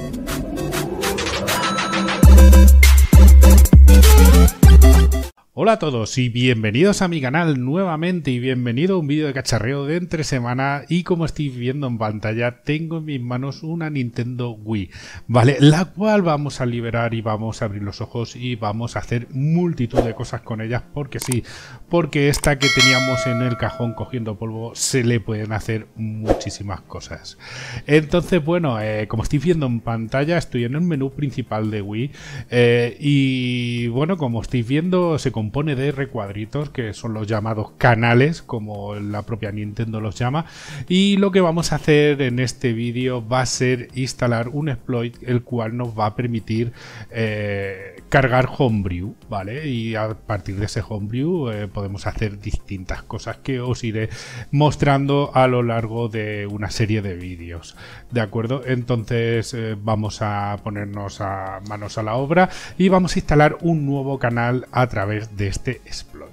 Hola a todos y bienvenidos a mi canal nuevamente y bienvenido a un vídeo de cacharreo de entre semana. Y como estáis viendo en pantalla, tengo en mis manos una Nintendo Wii, ¿vale? La cual vamos a liberar y vamos a abrir los ojos y vamos a hacer multitud de cosas con ellas, porque sí, porque esta que teníamos en el cajón cogiendo polvo se le pueden hacer muchísimas cosas. Entonces, bueno, como estáis viendo en pantalla, estoy en el menú principal de Wii y bueno, como estáis viendo, se compone de recuadritos que son los llamados canales, como la propia Nintendo los llama, y lo que vamos a hacer en este vídeo va a ser instalar un exploit el cual nos va a permitir cargar Homebrew, ¿vale? Y a partir de ese Homebrew podemos hacer distintas cosas que os iré mostrando a lo largo de una serie de vídeos, ¿de acuerdo? Entonces vamos a ponernos a manos a la obra y vamos a instalar un nuevo canal a través de este exploit.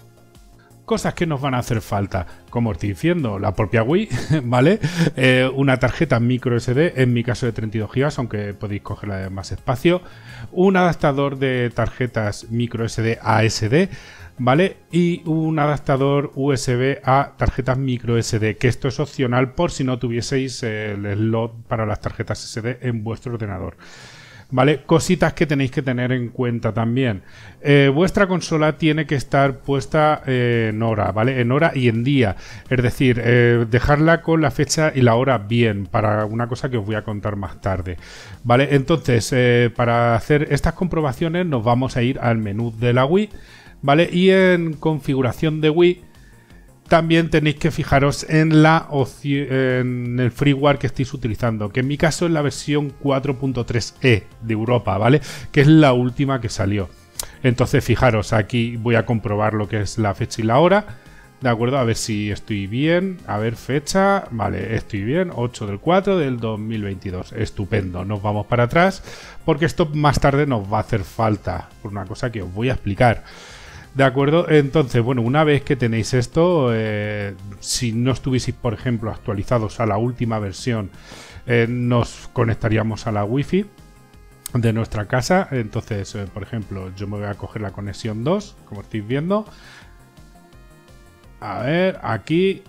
Cosas que nos van a hacer falta, como estoy diciendo, la propia Wii, ¿vale? Una tarjeta micro SD, en mi caso de 32 GB, aunque podéis cogerla de más espacio. Un adaptador de tarjetas micro SD a SD, ¿vale? Y un adaptador USB a tarjetas micro SD, que esto es opcional por si no tuvieseis el slot para las tarjetas SD en vuestro ordenador. ¿Vale? Cositas que tenéis que tener en cuenta también. Vuestra consola tiene que estar puesta en hora, ¿vale? En hora y en día. Es decir, dejarla con la fecha y la hora bien, para una cosa que os voy a contar más tarde, ¿vale? Entonces, para hacer estas comprobaciones nos vamos a ir al menú de la Wii, ¿vale? Y en configuración de Wii también tenéis que fijaros en la opción, en el freeware que estéis utilizando, que en mi caso es la versión 4.3e de Europa, ¿vale? Que es la última que salió. Entonces fijaros, aquí voy a comprobar lo que es la fecha y la hora, ¿de acuerdo? A ver si estoy bien. A ver, fecha, vale, estoy bien, 8 del 4 del 2022, estupendo. Nos vamos para atrás porque esto más tarde nos va a hacer falta por una cosa que os voy a explicar. De acuerdo, entonces, bueno, una vez que tenéis esto, si no estuvieseis, por ejemplo, actualizados a la última versión, nos conectaríamos a la Wi-Fi de nuestra casa. Entonces, por ejemplo, yo me voy a coger la conexión 2, como estáis viendo. A ver, aquí.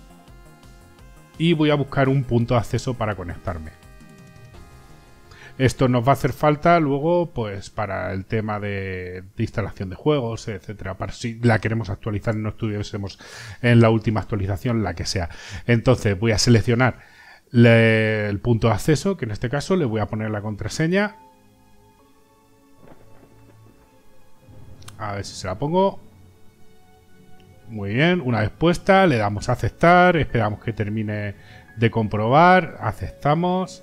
Y voy a buscar un punto de acceso para conectarme. Esto nos va a hacer falta luego, pues, para el tema de instalación de juegos, etcétera, para si la queremos actualizar y no estuviésemos en la última actualización, la que sea. Entonces voy a seleccionar el punto de acceso, que en este caso le voy a poner la contraseña. A ver si se la pongo. Muy bien, una vez puesta, le damos a aceptar, esperamos que termine de comprobar, aceptamos.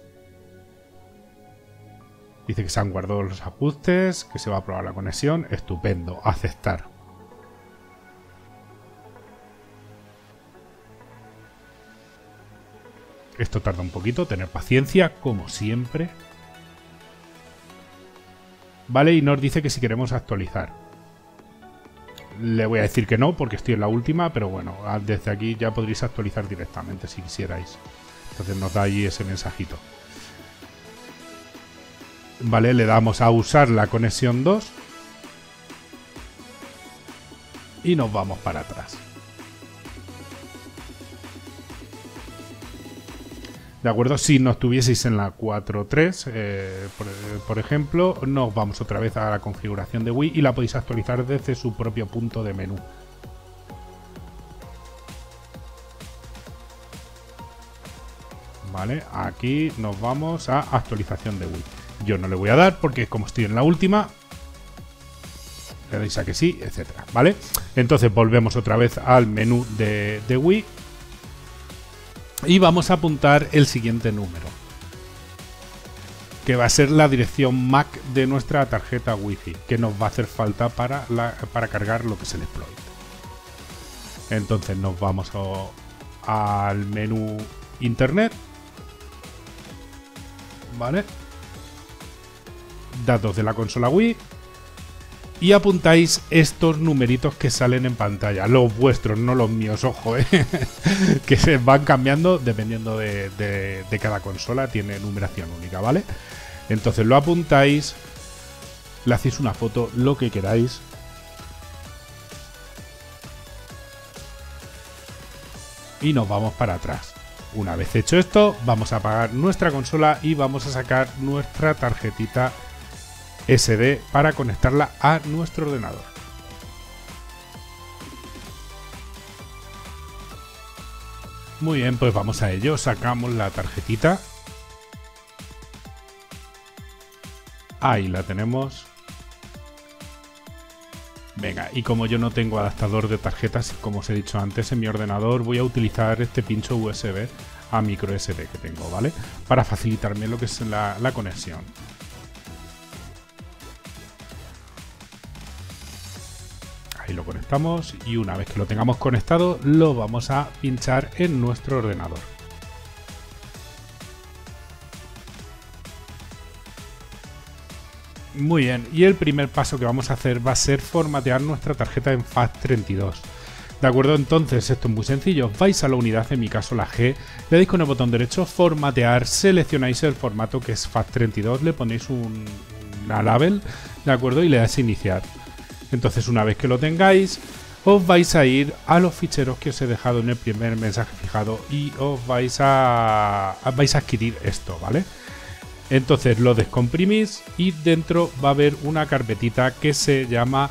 Dice que se han guardado los ajustes, que se va a probar la conexión. Estupendo. Aceptar. Esto tarda un poquito. Tener paciencia, como siempre. Vale, y nos dice que si queremos actualizar. Le voy a decir que no, porque estoy en la última, pero bueno, desde aquí ya podréis actualizar directamente si quisierais. Entonces nos da allí ese mensajito. Vale, le damos a usar la conexión 2 y nos vamos para atrás. De acuerdo, si no estuvieseis en la 4.3, por ejemplo, nos vamos otra vez a la configuración de Wii y la podéis actualizar desde su propio punto de menú. Vale, aquí nos vamos a actualización de Wii. Yo no le voy a dar porque como estoy en la última, le dais a que sí, etcétera, ¿vale? Entonces volvemos otra vez al menú de Wii y vamos a apuntar el siguiente número, que va a ser la dirección MAC de nuestra tarjeta Wi-Fi, que nos va a hacer falta para cargar lo que es el exploit. Entonces nos vamos al menú Internet, ¿vale? Datos de la consola Wii. y apuntáis estos numeritos que salen en pantalla, los vuestros, no los míos, ojo, que se van cambiando dependiendo de cada consola, tiene numeración única, ¿vale? Entonces lo apuntáis, le hacéis una foto, lo que queráis. Y nos vamos para atrás. Una vez hecho esto, vamos a apagar nuestra consola y vamos a sacar nuestra tarjetita SD para conectarla a nuestro ordenador. Muy bien, pues vamos a ello. Sacamos la tarjetita. Ahí la tenemos. Venga, y como yo no tengo adaptador de tarjetas, como os he dicho antes, en mi ordenador voy a utilizar este pincho USB a micro SD que tengo, ¿vale? Para facilitarme lo que es la conexión. Ahí lo conectamos y una vez que lo tengamos conectado lo vamos a pinchar en nuestro ordenador. Muy bien, y el primer paso que vamos a hacer va a ser formatear nuestra tarjeta en FAT32. ¿De acuerdo? Entonces esto es muy sencillo, vais a la unidad, en mi caso la G, le dais con el botón derecho, formatear, seleccionáis el formato que es FAT32, le ponéis una label, ¿de acuerdo? Y le dais a iniciar. Entonces una vez que lo tengáis, os vais a ir a los ficheros que os he dejado en el primer mensaje fijado y os vais a adquirir esto, ¿vale? Entonces lo descomprimís y dentro va a haber una carpetita que se llama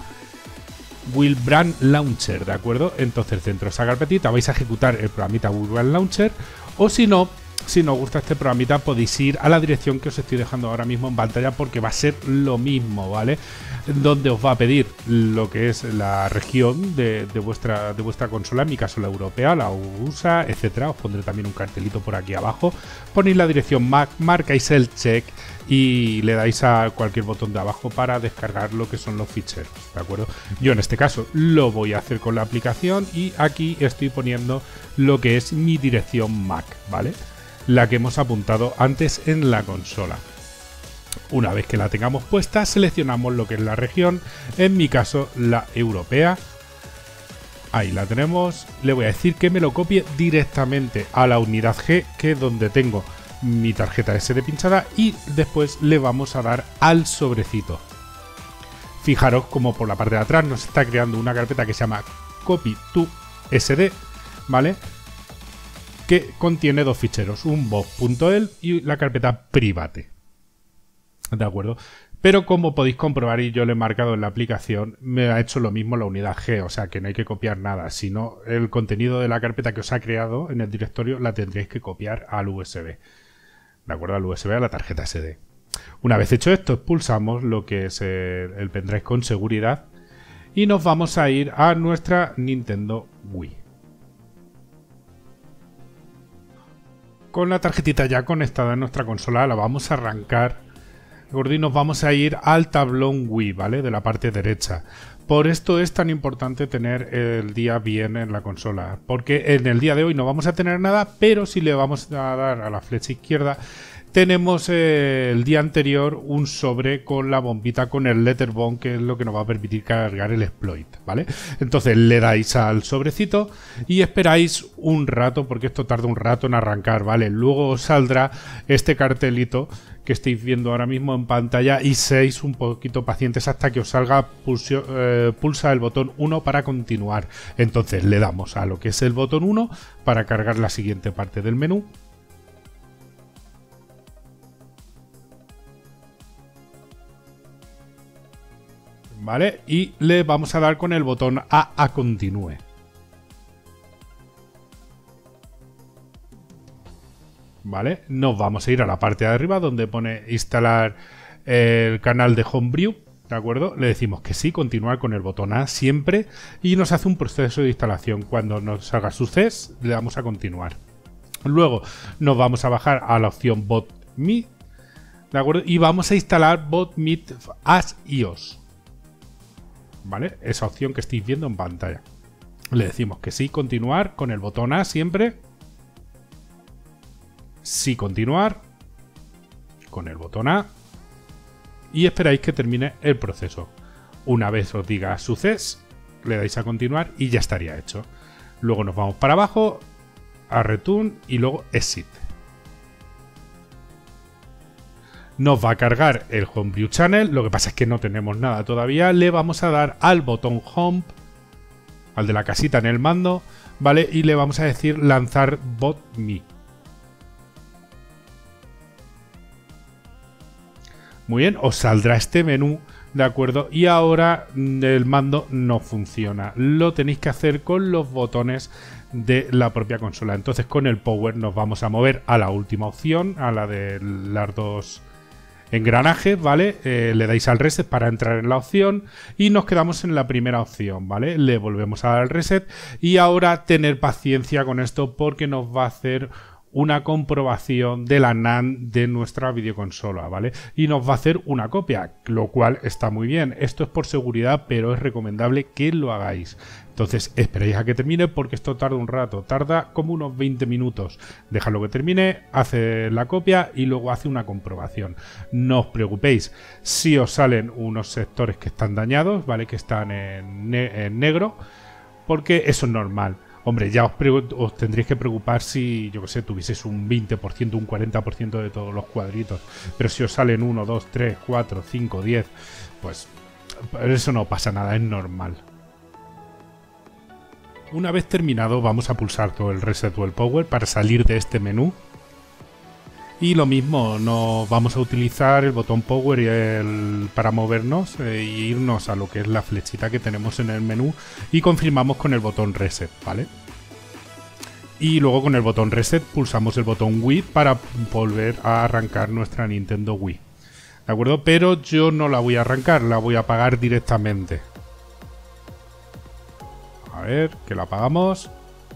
Wildbrand Launcher, ¿de acuerdo? Entonces dentro de esa carpetita vais a ejecutar el programita Wildbrand Launcher, o si no, si no os gusta este programita podéis ir a la dirección que os estoy dejando ahora mismo en pantalla, porque va a ser lo mismo, ¿vale? Donde os va a pedir lo que es la región de vuestra consola, en mi caso la europea, la USA, etcétera. Os pondré también un cartelito por aquí abajo. Ponéis la dirección MAC, marcáis el check y le dais a cualquier botón de abajo para descargar lo que son los ficheros, ¿de acuerdo? Yo en este caso lo voy a hacer con la aplicación y aquí estoy poniendo lo que es mi dirección MAC, ¿vale? La que hemos apuntado antes en la consola. Una vez que la tengamos puesta, seleccionamos lo que es la región, en mi caso la europea. Ahí la tenemos. Le voy a decir que me lo copie directamente a la unidad G, que es donde tengo mi tarjeta SD pinchada, y después le vamos a dar al sobrecito. Fijaros como por la parte de atrás nos está creando una carpeta que se llama Copy to SD, ¿vale? Que contiene dos ficheros, un bob.el y la carpeta private. ¿De acuerdo? Pero como podéis comprobar, y yo lo he marcado en la aplicación, me ha hecho lo mismo la unidad G, o sea que no hay que copiar nada, sino el contenido de la carpeta que os ha creado en el directorio la tendréis que copiar al USB. ¿De acuerdo? Al USB, a la tarjeta SD. Una vez hecho esto, expulsamos lo que es el pendrive con seguridad y nos vamos a ir a nuestra Nintendo Wii. Con la tarjetita ya conectada en nuestra consola la vamos a arrancar. Y nos vamos a ir al tablón Wii, ¿vale? De la parte derecha. Por esto es tan importante tener el día bien en la consola, porque en el día de hoy no vamos a tener nada, pero si le vamos a dar a la flecha izquierda, tenemos el día anterior un sobre con la bombita con el letterbomb, que es lo que nos va a permitir cargar el exploit, ¿vale? Entonces le dais al sobrecito y esperáis un rato, porque esto tarda un rato en arrancar, ¿vale? Luego os saldrá este cartelito que estáis viendo ahora mismo en pantalla y seáis un poquito pacientes hasta que os salga pulsa el botón 1 para continuar. Entonces le damos a lo que es el botón 1 para cargar la siguiente parte del menú. ¿Vale? Y le vamos a dar con el botón A continúe. ¿Vale? Nos vamos a ir a la parte de arriba donde pone instalar el canal de Homebrew, ¿de acuerdo? Le decimos que sí, continuar con el botón A siempre y nos hace un proceso de instalación. Cuando nos salga success, le damos a continuar. Luego nos vamos a bajar a la opción BotMe, ¿de acuerdo? Y vamos a instalar BotMe as iOS, ¿vale? Esa opción que estáis viendo en pantalla. Le decimos que sí, continuar con el botón A siempre. Sí, continuar con el botón A y esperáis que termine el proceso. Una vez os diga success, le dais a continuar y ya estaría hecho. Luego nos vamos para abajo, a return y luego exit. Nos va a cargar el Homebrew Channel, lo que pasa es que no tenemos nada todavía. Le vamos a dar al botón Home, al de la casita en el mando, ¿vale? Y le vamos a decir lanzar bot.me. Muy bien, os saldrá este menú, ¿de acuerdo? Y ahora el mando no funciona. Lo tenéis que hacer con los botones de la propia consola. Entonces con el Power nos vamos a mover a la última opción, a la de las dos engranajes, ¿vale? Le dais al reset para entrar en la opción y nos quedamos en la primera opción, ¿vale? Le volvemos a dar al reset y ahora tener paciencia con esto porque nos va a hacer una comprobación de la NAND de nuestra videoconsola, ¿vale? Y nos va a hacer una copia, lo cual está muy bien. Esto es por seguridad, pero es recomendable que lo hagáis. Entonces esperéis a que termine porque esto tarda un rato, tarda como unos 20 minutos. Dejadlo que termine, hace la copia y luego hace una comprobación. No os preocupéis si os salen unos sectores que están dañados, ¿vale? Que están en negro, porque eso es normal. Hombre, ya os tendréis que preocupar si, yo que sé, tuvieseis un 20%, un 40% de todos los cuadritos. Pero si os salen 1, 2, 3, 4, 5, 10, pues eso no pasa nada, es normal. Una vez terminado, vamos a pulsar todo el reset o el power para salir de este menú. Y lo mismo, no vamos a utilizar el botón power y para movernos e irnos a lo que es la flechita que tenemos en el menú y confirmamos con el botón reset, ¿vale? Y luego con el botón reset pulsamos el botón Wii para volver a arrancar nuestra Nintendo Wii, ¿de acuerdo? Pero yo no la voy a arrancar, la voy a apagar directamente. A ver, que la apagamos.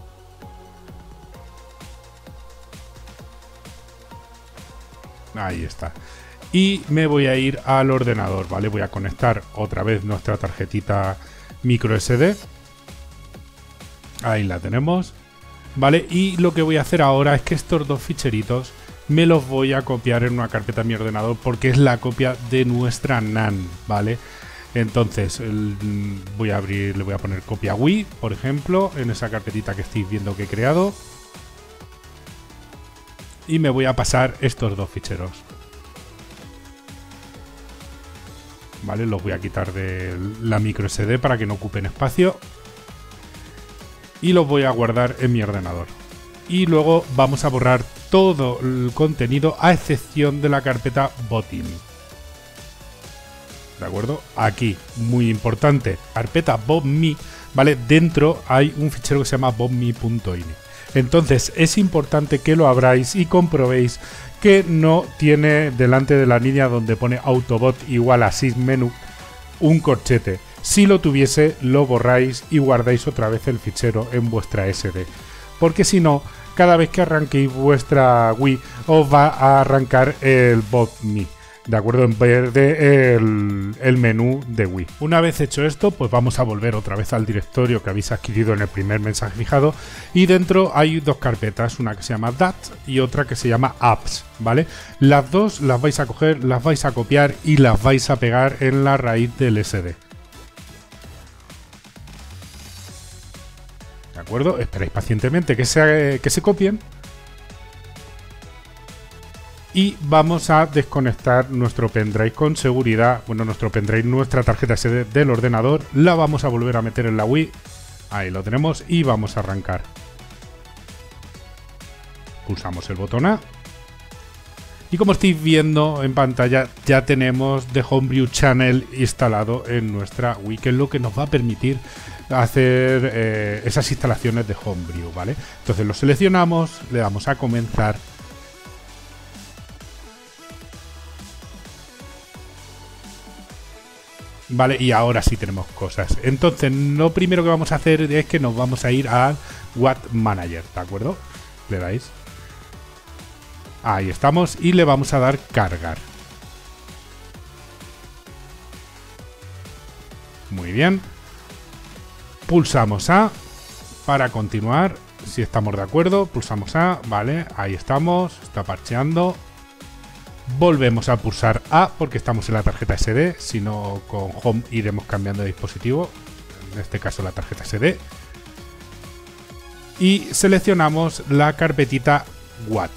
Ahí está. Y me voy a ir al ordenador, ¿vale? Voy a conectar otra vez nuestra tarjetita micro SD. Ahí la tenemos, ¿vale? Y lo que voy a hacer ahora es que estos dos ficheritos me los voy a copiar en una carpeta en mi ordenador porque es la copia de nuestra NAND, ¿vale? Entonces voy a abrir, le voy a poner copia Wii, por ejemplo, en esa carpetita que estáis viendo que he creado. Y me voy a pasar estos dos ficheros. Vale, los voy a quitar de la micro SD para que no ocupen espacio. Y los voy a guardar en mi ordenador. Y luego vamos a borrar todo el contenido a excepción de la carpeta botting. ¿De acuerdo? Aquí, muy importante, carpeta bot.me, ¿vale? Dentro hay un fichero que se llama bot.me.ini. Entonces es importante que lo abráis y comprobéis que no tiene delante de la línea donde pone Autobot igual a sysmenu un corchete. Si lo tuviese, lo borráis y guardáis otra vez el fichero en vuestra SD. Porque si no, cada vez que arranquéis vuestra Wii os va a arrancar el bot.me. ¿De acuerdo? En vez de el menú de Wii. Una vez hecho esto, pues vamos a volver otra vez al directorio que habéis adquirido en el primer mensaje fijado. Y dentro hay dos carpetas, una que se llama DAT y otra que se llama Apps, ¿vale? Las dos las vais a coger, las vais a copiar y las vais a pegar en la raíz del SD. ¿De acuerdo? Esperáis pacientemente que se copien. Y vamos a desconectar nuestro pendrive con seguridad. Bueno, nuestro pendrive, nuestra tarjeta SD del ordenador. La vamos a volver a meter en la Wii. Ahí lo tenemos y vamos a arrancar. Pulsamos el botón A. Y como estáis viendo en pantalla, ya tenemos The Homebrew Channel instalado en nuestra Wii, que es lo que nos va a permitir hacer esas instalaciones de Homebrew, ¿vale? Entonces lo seleccionamos, le damos a comenzar. Vale, y ahora sí tenemos cosas. Entonces, lo primero que vamos a hacer es que nos vamos a ir a Watt Manager, ¿de acuerdo? Le dais. Ahí estamos y le vamos a dar cargar. Muy bien. Pulsamos A para continuar. Si estamos de acuerdo, pulsamos A, vale, ahí estamos, está parcheando. Volvemos a pulsar A porque estamos en la tarjeta SD, si no con Home iremos cambiando de dispositivo, en este caso la tarjeta SD. Y seleccionamos la carpetita WAD.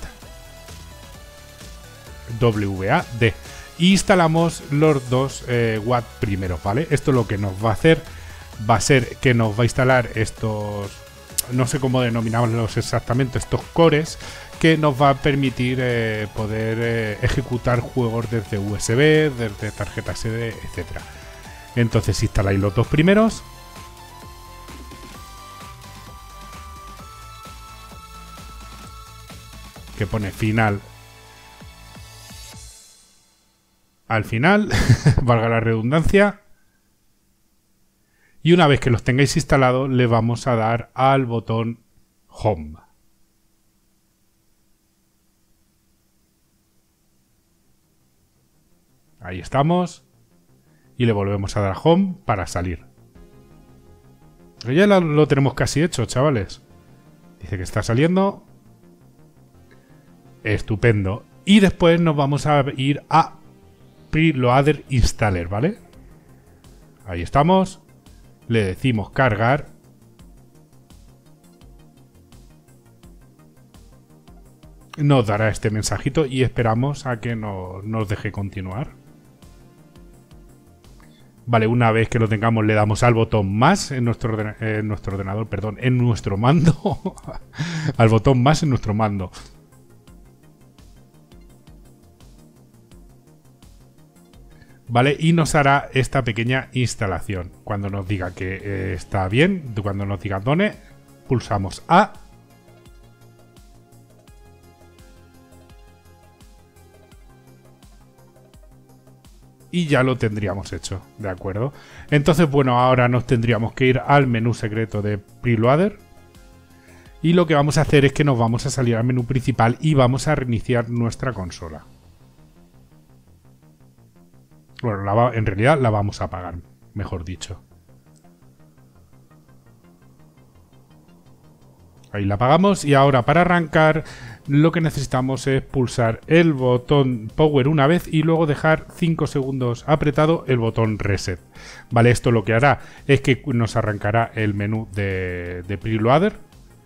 WAD. Y instalamos los dos WAD primero, ¿vale? Esto lo que nos va a hacer va a ser que nos va a instalar estos, no sé cómo denominarlos exactamente, estos cores, que nos va a permitir poder ejecutar juegos desde USB, desde tarjeta SD, etcétera. Entonces instaláis los dos primeros. Que pone final al final, valga la redundancia. Y una vez que los tengáis instalados, le vamos a dar al botón Home. Ahí estamos. Y le volvemos a dar a Home para salir. Pero ya lo tenemos casi hecho, chavales. Dice que está saliendo. Estupendo. Y después nos vamos a ir a Preloader Installer, ¿vale? Ahí estamos. Le decimos cargar. Nos dará este mensajito y esperamos a que nos deje continuar. Vale, una vez que lo tengamos le damos al botón más en nuestro ordenador, perdón, en nuestro mando. Al botón más en nuestro mando. Vale, y nos hará esta pequeña instalación. Cuando nos diga que está bien, cuando nos diga done, pulsamos A. Y ya lo tendríamos hecho, ¿de acuerdo? Entonces, bueno, ahora nos tendríamos que ir al menú secreto de Preloader. Y lo que vamos a hacer es que nos vamos a salir al menú principal y vamos a reiniciar nuestra consola. Bueno, en realidad la vamos a apagar, mejor dicho. Ahí la apagamos y ahora para arrancar lo que necesitamos es pulsar el botón Power una vez y luego dejar 5 segundos apretado el botón Reset. Vale, esto lo que hará es que nos arrancará el menú de Preloader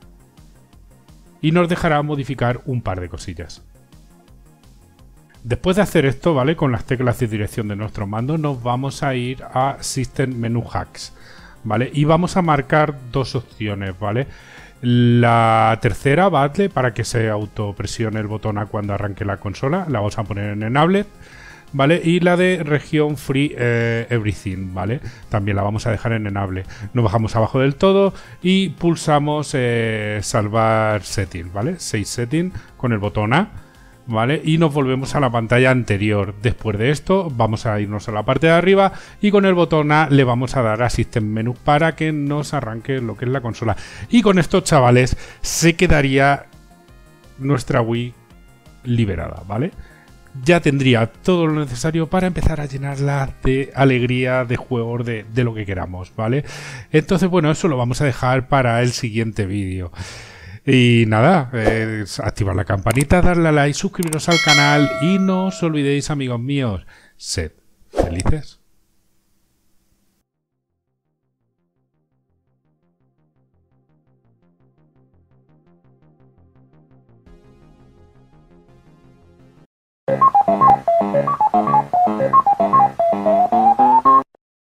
y nos dejará modificar un par de cosillas. Después de hacer esto, ¿vale? Con las teclas de dirección de nuestro mando nos vamos a ir a System Menu Hacks, ¿vale? Y vamos a marcar dos opciones, ¿vale? La tercera, ¿vale? Para que se autopresione el botón A cuando arranque la consola, la vamos a poner en Enable, ¿vale? Y la de región Free Everything, ¿vale? También la vamos a dejar en Enable. Nos bajamos abajo del todo y pulsamos salvar setting, ¿vale? Save setting con el botón A, ¿vale? Y nos volvemos a la pantalla anterior. Después de esto vamos a irnos a la parte de arriba y con el botón A le vamos a dar a System Menu para que nos arranque lo que es la consola. Y con esto, chavales, se quedaría nuestra Wii liberada, ¿vale? Ya tendría todo lo necesario para empezar a llenarla de alegría, de juegos, de lo que queramos, ¿vale? Entonces, bueno, eso lo vamos a dejar para el siguiente vídeo. Y nada, activar la campanita, darle a like, suscribiros al canal y no os olvidéis, amigos míos, sed felices.